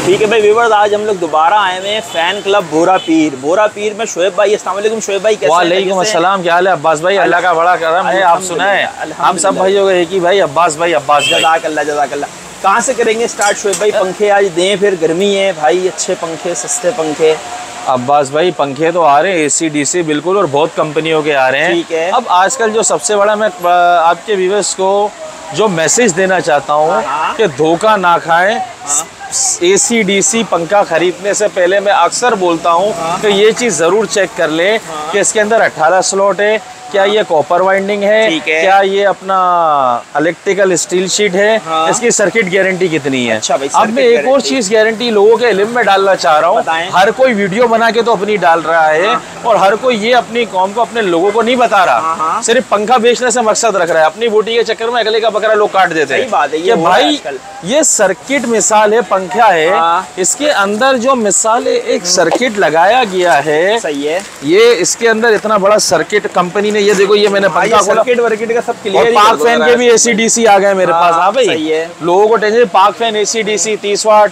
ठीक है भाई व्यूअर्स, आज हम लोग दोबारा आए हुए हैं फैन क्लब बोरा पीर में शोएब भाई। अस्सलाम वालेकुम शोएब भाई, कैसे हैं? वालेकुम अस्सलाम, क्या हाल है अब्बास भाई? अल्लाह का बड़ा करम है, आप सुनाएं। हम सब भाई हो गए एक ही भाई, अब्बास भाई। जज़ाकल्लाह। कहाँ से करेंगे स्टार्ट शोएब भाई? पंखे आज दें, फिर गर्मी है भाई, अच्छे पंखे, सस्ते पंखे। अब्बास भाई पंखे तो आ रहे हैं AC DC बिल्कुल, और बहुत कंपनियों के आ रहे हैं। ठीक है। अब आजकल जो सबसे बड़ा मैं आपके व्यूअर्स को जो मैसेज देना चाहता हूँ कि धोखा ना खाएं। AC DC पंखा खरीदने से पहले मैं अक्सर बोलता हूँ कि ये चीज़ ज़रूर चेक कर ले कि इसके अंदर 18 स्लॉट है, क्या ये कॉपर वाइंडिंग है, क्या ये अपना इलेक्ट्रिकल स्टील शीट है, इसकी सर्किट गारंटी कितनी है। अच्छा भाई, अब मैं एक और चीज गारंटी लोगों के इल्म में डालना चाह रहा हूँ। हर कोई वीडियो बना के तो अपनी डाल रहा है और हर कोई ये अपनी कौम को, अपने लोगों को नहीं बता रहा, सिर्फ पंखा बेचने से मकसद रख रहा है। अपनी बूटी के चक्कर में अगले का बकरा लोग काट देते हैं। भाई ये सर्किट मिसाल है, पंखा है, इसके अंदर जो मिसाल है एक सर्किट लगाया गया है। सही है। ये इसके अंदर इतना बड़ा सर्किट कंपनी ये देखो, ये मैंने पंखा खोला, सर्किट वर्किट का सब क्लियर। और पाक फैन के भी AC DC आ गए मेरे पास। हाँ भाई, सही है। लोगों को टेंशन, पाक फैन AC DC 30 वाट,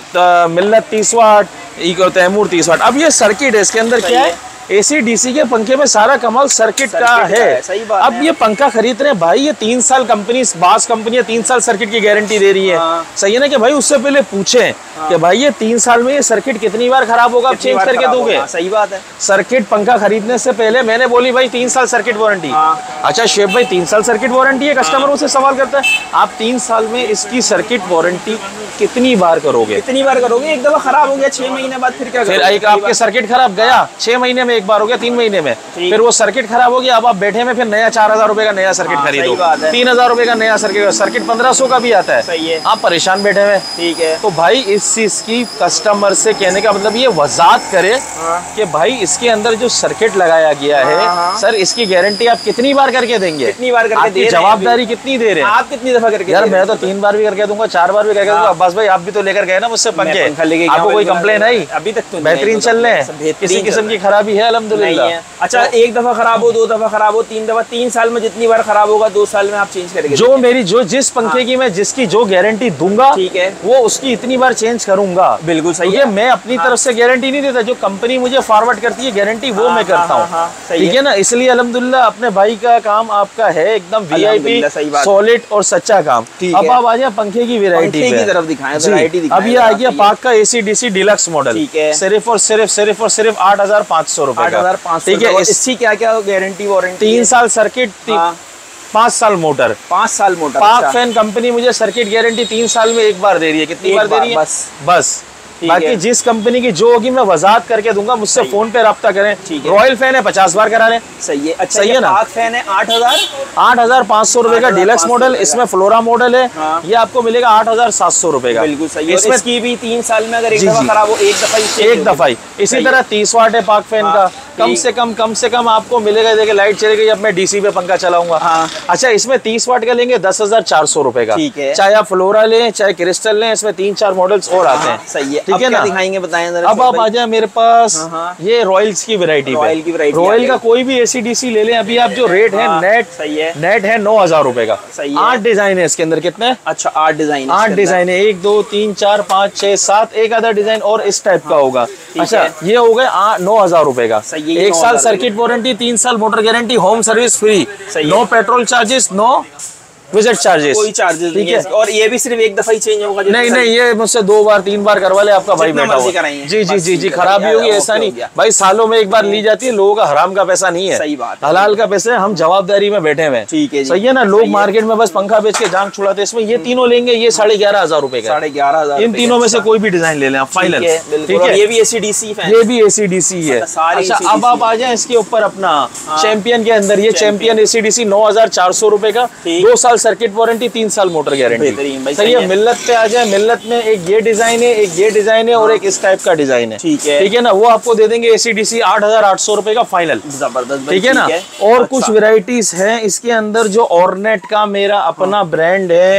मिल्लत 30 वाट, तैमूर 30 वाट। अब ये सर्किट है, इसके अंदर क्या है? AC DC के पंखे में सारा कमाल सर्किट का है। सही बात अब ये पंखा खरीद रहे हैं भाई, ये 3 साल कंपनी, बास कंपनियां 3 साल सर्किट की गारंटी दे रही है। सही है ना कि भाई उससे पहले पूछें कि भाई ये 3 साल में ये सर्किट कितनी बार खराब होगा, आप चेंज करके दोगे? सही बात है। सर्किट पंखा खरीदने से पहले मैंने बोली भाई 3 साल सर्किट वारंटी। अच्छा शेफ भाई 3 साल सर्किट वारंटी है? कस्टमर मुझसे सवाल करता है, आप 3 साल में इसकी सर्किट वारंटी कितनी बार करोगे? कितनी बार करोगे? एक दफा खराब हो गया 6 महीने बाद फिर क्या? फिर एक आपके सर्किट खराब गया 6 महीने में एक बार हो गया, 3 महीने में फिर वो सर्किट खराब हो गया। अब आप बैठे में फिर नया 4000 रुपए का नया सर्किट खरीदो, 3000 रुपए का नया सर्किट 1500 का भी आता है। सही है। आप परेशान बैठे हुए। ठीक है। तो भाई इस चीज की कस्टमर से कहने का मतलब ये वजात करे कि भाई इसके अंदर जो सर्किट लगाया गया है, सर इसकी गारंटी आप कितनी बार करके देंगे? कितनी बार करके दे रहे हैं? जवाबदारी कितनी दे रहे हैं? आप कितनी दफा करके? यार मैं तो 3 बार भी करके दूंगा, 4 बार भी करके दूंगा। अब्बास भाई आप भी तो लेकर गए ना मुझसे पंखे, आपको कोई कंप्लेन आई? अभी तक तो बेहतरीन चल रहे हैं, किसी किस्म की खराबी है अल्हम्दुलिल्लाह। अच्छा एक दफा खराब हो, 2 दफा खराब हो, 3 दफा, 3 साल में जितनी बार खराब होगा 2 साल में आप चेंज करेंगे? जो मेरी जिस पंखे की मैं जिसकी जो गारंटी दूंगा, ठीक है, वो उसकी इतनी बार चेंज करूंगा। बिल्कुल सही है। मैं अपनी तरफ से गारंटी नहीं देता, जो कंपनी मुझे फॉरवर्ड करती है गारंटी वो मैं करता हूँ। ठीक है ना, इसलिए अल्हम्दुलिल्लाह अपने भाई का काम आपका है एकदम VIP सॉलिड और सच्चा काम। अब आप आ जाए पंखे की वैरायटी की तरफ दिखाएं। अब ये आ गया पाक का AC DC डिलक्स मॉडल, सिर्फ और सिर्फ 8500 रुपए का। ठीक है, इसकी क्या क्या गारंटी वारंटी? 3 साल सर्किट, 5 साल मोटर। 5 साल मोटर। पाक फैन कंपनी मुझे सर्किट गारंटी 3 साल में एक बार दे रही है। कितनी बार दे रही है? बस। बाकी जिस कंपनी की जो होगी मैं वजात करके दूंगा, मुझसे फोन पे राब्ता करें। रॉयल फैन है 50 बार करा लें। सही है। अच्छा सही है ना? पाक फैन है 8500 रुपए का डिलक्स मॉडल, इसमें फ्लोरा मॉडल है। ये आपको मिलेगा 8700 रुपए का। बिल्कुल सही है। इसकी भी 3 साल में अगर एक दफा खराब हो, एक दफा ही। इसी तरह 30 वाट है पाक फैन का, कम से कम आपको मिलेगा। देखिए लाइट चली गई, अब मैं DC पे पंखा चलाऊंगा। अच्छा इसमें 30 वाट का लेंगे 10,400 रुपए का। चाहे आप फ्लोरा लें चाहे क्रिस्टल लें, इसमें 3-4 मॉडल्स और आते हैं। सही है। ठीक है ना, दिखाएंगे, बताएं जरा। अब आप आ जाए मेरे पास ये रॉयल्स की वैरायटी पे। रॉयल का कोई भी AC DC ले लें, अभी आप जो रेट है नेट है 9000 रुपए का। 8 डिजाइन है इसके अंदर। कितने? अच्छा 8 डिजाइन। 8 डिजाइन है, 1 2 3 4 5 6 7, एक आधा डिजाइन और इस टाइप का होगा। अच्छा ये हो गए 9000 रुपए का। 1 साल सर्किट वारंटी, 3 साल motor guarantee, home service free, no petrol charges, no visit charges, कोई चार्जेस नहीं है। और ये भी सिर्फ एक दफा ही चेंज होगा? नहीं, ये मुझसे 2 बार 3 बार करवा ले, आपका भाई बैठा हुआ। जी खराबी होगी ऐसा नहीं भाई, सालों में एक बार ली जाती है। लोगों का हराम का पैसा नहीं है, सही बात, हलाल का पैसा है। हम जवाबदारी में बैठे हुए। ठीक है, सही है ना। लोग मार्केट में बस पंखा बेच के जान छुड़ाते हैं। इसमें ये तीनों लेंगे, ये 11,500 रुपए का। 11,500। इन तीनों में से कोई भी डिजाइन ले लें आप, फाइनल। ठीक है। ये भी AC DC फैन, ये भी AC DC है। अच्छा अब आप आ जाए इसके ऊपर अपना चैंपियन के अंदर। ये चैंपियन AC DC 9400 रुपए का, 2 साल सर्किट वारंटी, 3 साल मोटर गारंटी। सही है। मिल्लत पे आ जाए, मिल्लत में एक ये डिजाइन है, एक ये डिजाइन है और एक इस टाइप का डिजाइन है। ठीक है ना, वो आपको दे देंगे AC DC 8800 रुपए का फाइनल। जबरदस्त। ठीक है ना। और कुछ वेराइटीज हैं इसके अंदर, जो ऑर्नेट का मेरा अपना ब्रांड है,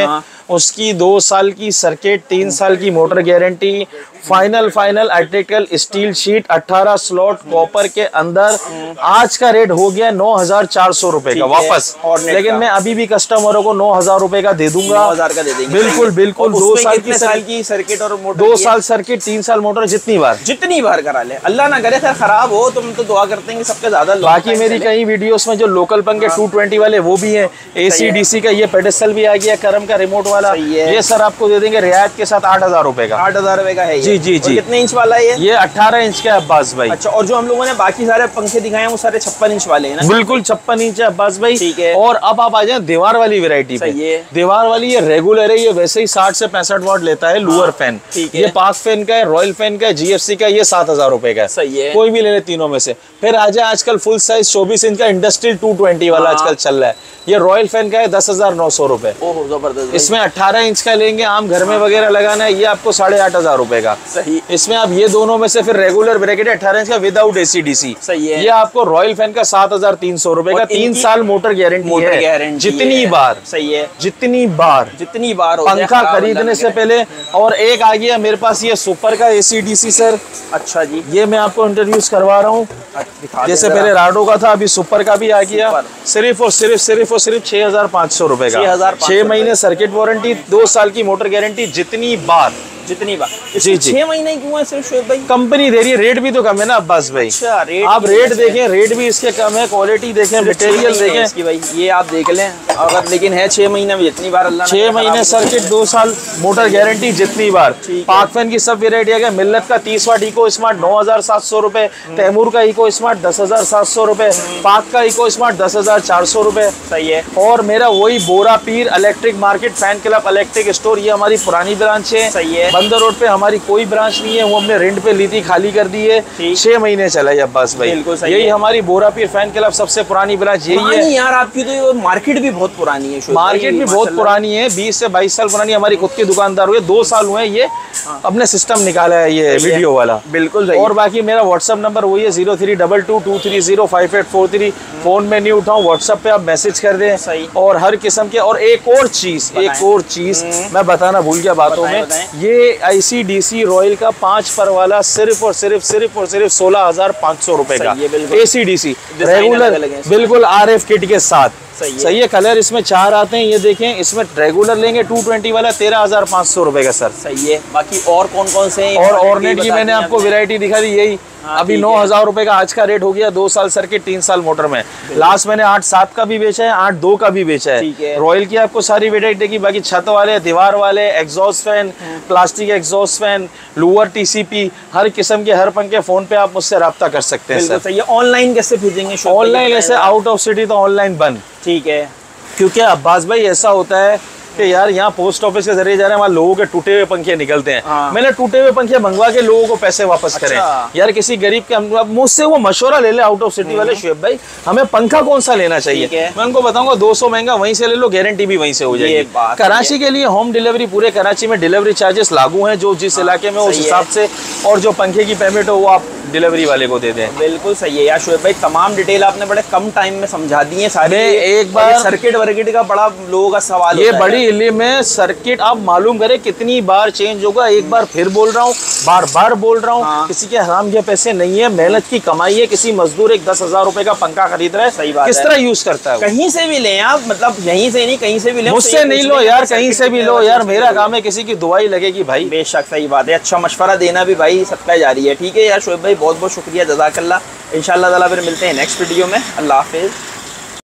उसकी 2 साल की सर्किट, 3 साल की motor guarantee, final article steel sheet, 18 slot copper के अंदर। आज का रेट हो गया 9,400 रुपए का वापस, लेकिन मैं अभी भी कस्टमरों को 9,000 रुपए का दे दूंगा। 9,000 का दे देंगे। बिल्कुल बिल्कुल। 2 साल की सर्किट और मोटर, 2 साल सर्किट, 3 साल मोटर, जितनी बार करा ले। अल्लाह ना करे खैर खराब हो, तुम तो दुआ करते हैं कि सबके ज्यादा। बाकी मेरी कई वीडियोस में जो लोकल पंखे 220 वाले वो भी हैं, AC DC का ये पेडेस्टल भी आ गया, करम का रिमोट वाला, ये सर आपको दे देंगे रियायत के साथ 8,000 रुपए का। 8,000 रुपए का है जी जी जी। कितने इंच वाला है ये 18 इंच का है अब्बास भाई। अच्छा, और जो हम लोगों ने बाकी सारे पंखे दिखाए हैं वो सारे 56 इंच वाले हैं ना? बिल्कुल 56 इंच है अब्बास भाई। ठीक है। और अब आप आ जाए दीवार वाली वैरायटी पे। दीवार वाली ये रेगुलर है, ये वैसे ही 60 से 65 वाट लेता है लूअर फैन। ये पाक फैन का है, रॉयल फैन का है, GFC का, ये 7,000 रुपए का है। सही है। कोई भी ले ले तीनों में से। फिर आ जाए आजकल फुल साइज 24 इंच का इंडस्ट्रियल 220 वाला आजकल चल रहा है, ये रॉयल फैन का है, 10,900 रुपए। जबरदस्त। इसमें 18 इंच का लेंगे, आम घर में वगैरह लगाना है, ये आपको 8,500 रुपए का। सही। इसमें आप ये दोनों में से फिर रेगुलर ब्रैकेट 18 इंच का विदाउट AC DC। सही है। ये आपको रॉयल फैन का 7,300 रुपए का, 3 साल मोटर गारंटी है। जितनी बार, सही है, जितनी बार पंखा खरीदने से पहले। और एक आ गया मेरे पास ये सुपर का AC DC सर। अच्छा जी, ये मैं आपको इंट्रोड्यूस करवा रहा हूँ। जैसे पहले राडो का था, अभी सुपर का भी आ गया। सिर्फ और सिर्फ 6,500 रुपए का। 6 महीने सर्किट वारंटी, 2 साल की मोटर गारंटी। जितनी बार जी 6 महीने क्यों है सिर्फ शोएब भाई? कंपनी दे रही है, रेट भी तो कम है ना अब्बास भाई। अच्छा, आप रेट देखें, रेट भी इसके कम है, क्वालिटी देखें, मटेरियल देखें इसकी भाई, ये आप देख लें। अगर लेकिन है 6 महीने में, जितनी बार अल्लाह 6 महीने सर्किट, 2 साल मोटर गारंटी, जितनी बार। पाक फैन की सब वेरायटी है। मिल्लत का 30 वाट इको स्मार्ट 9,700 रुपए, तैमूर का इको स्मार्ट 10,700 रुपए, पाक का इको स्मार्ट 10,400 रुपए। सही है। और मेरा वही Bohra Pir electric market fan club electric store, ये हमारी पुरानी ब्रांच है। सही है। बंदर रोड पे हमारी कोई ब्रांच नहीं है, वो हमने रेंट पे ली थी, खाली कर दी है। 6 महीने चला है अब्बास भाई। यही हमारी बोरा पीर फैन क्लब सबसे पुरानी ब्रांच यही है यार। आपकी तो मार्केट भी बहुत पुरानी है। मार्केट भी बहुत पुरानी है, 20 से 22 साल पुरानी हमारी खुद की दुकानदार हुई है। 2 साल हुए ये अपने सिस्टम निकाला है ये वीडियो वाला। बिल्कुल। और बाकी मेरा व्हाट्सएप नंबर वही है 032223058430। फोन में नहीं उठाऊं, व्हाट्सएप पे आप मैसेज कर दें। और हर किस्म के। और एक और चीज मैं बताना भूल गया बातों में, ये IC DC रॉयल का 5 पर वाला सिर्फ और सिर्फ 16,500 रुपए का AC DC रेगुलर, बिल्कुल RF किट के साथ। सही है। कलर इसमें 4 आते हैं, ये देखें। इसमें रेगुलर लेंगे 220 वाला 13,500 रुपए का सर। सही है। बाकी और कौन से हैं? और ऑर्नेट की मैंने आपको वैरायटी दिखा दी, यही अभी 9,000 रुपए का आज का रेट हो गया। 2 साल सर्किट, 3 साल मोटर में। लास्ट मैंने 8,7 का भी बेचा है, 8,2 का भी बेचा है। रॉयल की आपको सारी वैरायटी की। बाकी छत वाले, दीवार वाले, exhaust fan, plastic exhaust fan, lower TCP, हर किस्म के हर पंखे फोन पे आप मुझसे रब्ता कर सकते हैं सर। सही है। ऑनलाइन कैसे भेजेंगे? ऑनलाइन ऐसे आउट ऑफ सिटी तो ऑनलाइन बंद। ठीक है। क्योंकि अब्बास भाई ऐसा होता है कि यार यहाँ पोस्ट ऑफिस के जरिए जा रहे हैं, वहाँ लोगों के टूटे हुए पंखे निकलते हैं। मैंने टूटे हुए पंखे मंगवा के लोगों को पैसे वापस करें। यार किसी गरीब के, मुझसे वो मशवरा ले ले आउट ऑफ सिटी वाले, शोएब भाई हमें पंखा कौन सा लेना चाहिए। मैं उनको बताऊंगा 200 महंगा वहीं से ले लो, गारंटी भी वहीं से हो जाएगी। कराची के लिए होम डिलीवरी, पूरे कराची में डिलीवरी चार्जेस लागू हैं, जो जिस इलाके में उस हिसाब से। और जो पंखे की पेमेंट हो वो आप डिलीवरी वाले को दे दें। बिल्कुल सही है यार शोएब भाई, तमाम डिटेल आपने बड़े कम टाइम में समझा दी है सारे। एक बार सर्किट वर्किट का बड़ा लोगों का सवाल, ये बड़ी इल्ली में सर्किट आप मालूम करें कितनी बार चेंज होगा। एक बार फिर बोल रहा हूँ, बार बार बोल रहा हूँ, किसी के हराम के पैसे नहीं है, मेहनत की कमाई है। किसी मजदूर एक 10,000 रुपए का पंखा खरीद रहा है, सही बात, किस तरह यूज करता है। कहीं से भी लें आप, मतलब यहीं से नहीं, कहीं से भी लें, मुझसे नहीं लो यार, कहीं से भी लो यार, मेरा काम है, किसी की दुआई लगेगी भाई। बेशक सही बात है, अच्छा मशवरा देना भी भाई सदका जारी है। ठीक है यार शोएब भाई, बहुत बहुत शुक्रिया, जज़ाकल्लाह। इंशाअल्लाह ताला फिर मिलते हैं नेक्स्ट वीडियो में। अल्लाह हाफिज़।